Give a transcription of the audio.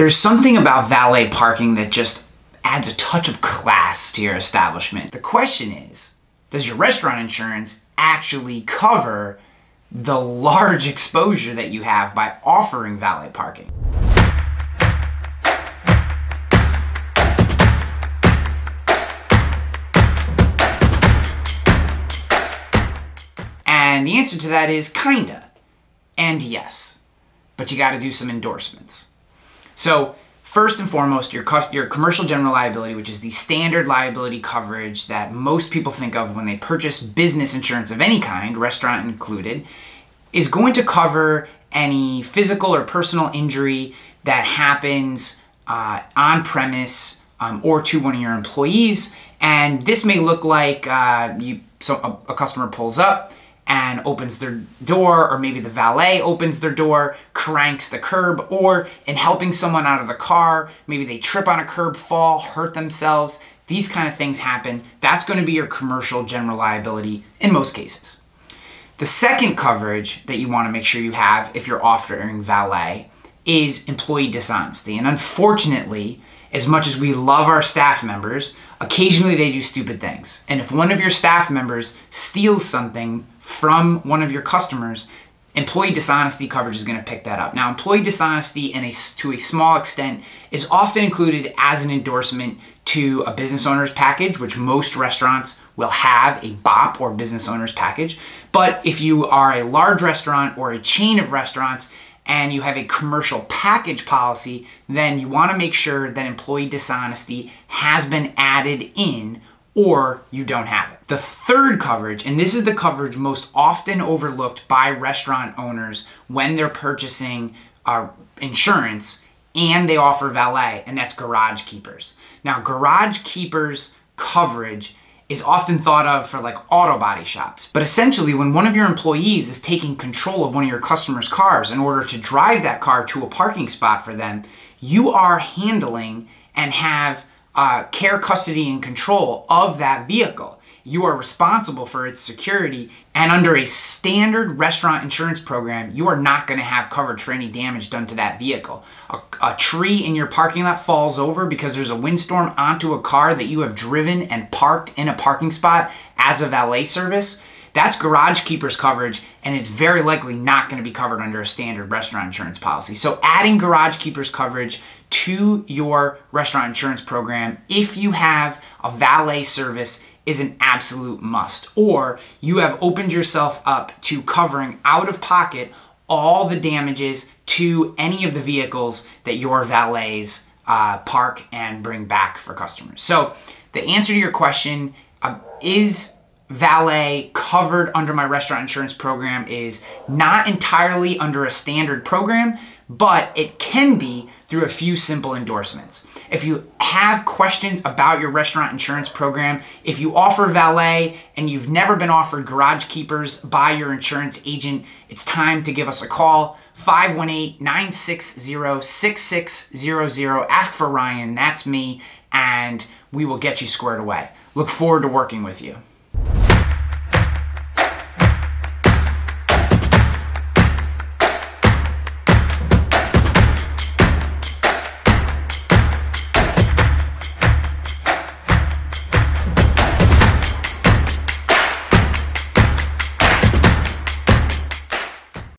There's something about valet parking that just adds a touch of class to your establishment. The question is, does your restaurant insurance actually cover the large exposure that you have by offering valet parking? And the answer to that is kinda, and yes, but you gotta do some endorsements. So first and foremost, your commercial general liability, which is the standard liability coverage that most people think of when they purchase business insurance of any kind, restaurant included, is going to cover any physical or personal injury that happens on premise or to one of your employees. And this may look like a customer pulls up and opens their door, or maybe the valet opens their door, cranks the curb, or in helping someone out of the car, maybe they trip on a curb, fall, hurt themselves. These kind of things happen. That's going to be your commercial general liability in most cases. The second coverage that you want to make sure you have if you're offering valet is employee dishonesty. And unfortunately, as much as we love our staff members, occasionally they do stupid things. And if one of your staff members steals something from one of your customers, employee dishonesty coverage is going to pick that up. Now, employee dishonesty to a small extent is often included as an endorsement to a business owner's package, which most restaurants will have a BOP or business owner's package. But if you are a large restaurant or a chain of restaurants and you have a commercial package policy, then you want to make sure that employee dishonesty has been added in, or you don't have it. The third coverage, and this is the coverage most often overlooked by restaurant owners when they're purchasing insurance and they offer valet, and that's garage keepers. Now, garage keepers coverage is often thought of for like auto body shops. But essentially, when one of your employees is taking control of one of your customers' cars in order to drive that car to a parking spot for them, you are handling and have care, custody, and control of that vehicle. You are responsible for its security, and under a standard restaurant insurance program, you are not going to have coverage for any damage done to that vehicle. A tree in your parking lot falls over because there's a windstorm onto a car that you have driven and parked in a parking spot as a valet service. That's garage keepers coverage, and it's very likely not going to be covered under a standard restaurant insurance policy. So adding garage keepers coverage to your restaurant insurance program, if you have a valet service, is an absolute must. Or you have opened yourself up to covering out of pocket all the damages to any of the vehicles that your valets park and bring back for customers. So the answer to your question, is valet covered under my restaurant insurance program, is not entirely under a standard program, but it can be through a few simple endorsements. If you have questions about your restaurant insurance program, if you offer valet and you've never been offered garage keepers by your insurance agent, it's time to give us a call, 518-960-6600. Ask for Ryan, that's me, and we will get you squared away. Look forward to working with you.